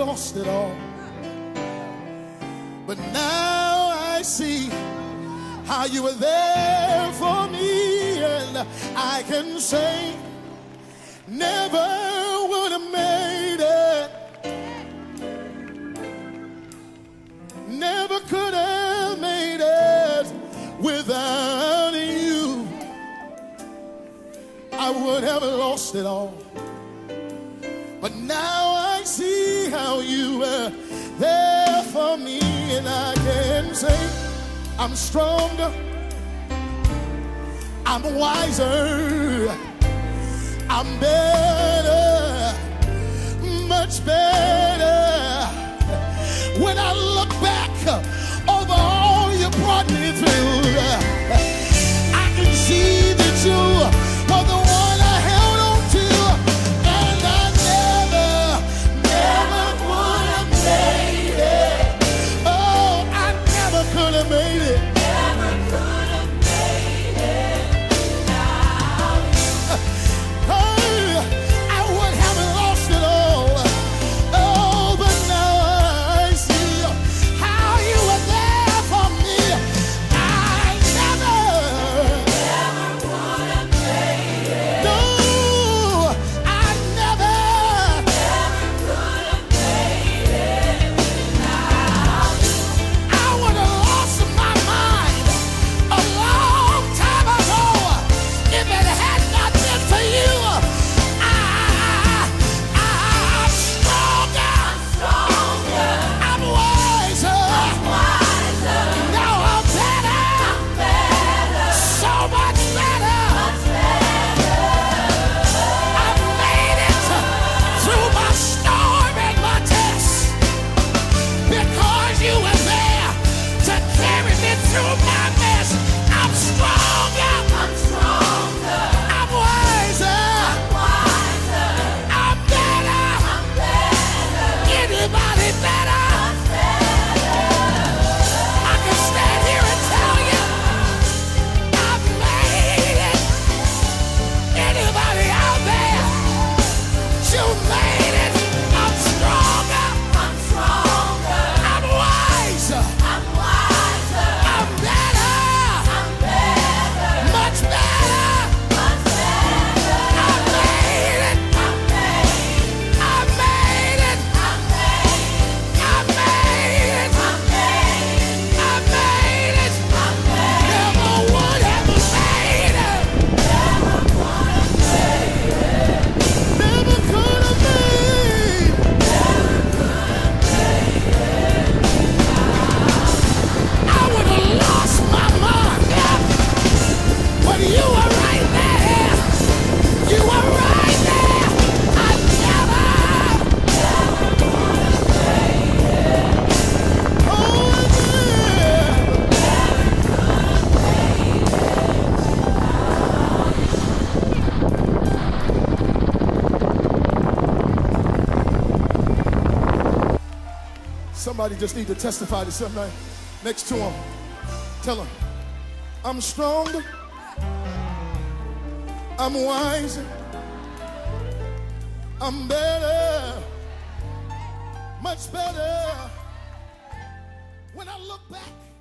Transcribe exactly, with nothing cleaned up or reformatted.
lost it all. But now I see how you were there for me, and I can say never would have made it, never could have made it without you. I would have lost it all. But now I see how you were there for me, and I can say I'm stronger, I'm wiser, I'm better, much better. When I look back over all you brought me through, I can see that you were the one I held on to, and I never, never would have made it. Oh, I never could have made it. Never could have made it without you. Hey, I would have lost it all. Oh, but now I see how you were there for me. I never, Never would have made it. no, I never, Never could have made it without you. I would have lost my mind a long time ago if it had not been for you. I, I'm stronger, Stronger, I'm wiser, wiser, now I'm better, better, so much better. much better. I made it through my storm and my test because you were there to carry me through my mess. I'm stronger, I'm stronger, I'm wiser, wiser, I'm better. I'm better, Anybody better? much better. I can stand here and tell you I made it. Anybody out there? You made it. I'm stronger, I'm stronger, I'm wiser, I'm wiser, I'm better, I'm better, much better. much better. I made it. I made, I made it. I made, I made it. I made, I made it. I made. Never would have made it. Never would have made it. Never could have made. Never could have made it. I would have lost my mind, but you were right there. You were right there. I never, oh yeah. Somebody just need to testify to somebody next to him. Tell him, I'm stronger, I'm wiser, I'm better, much better. When I look back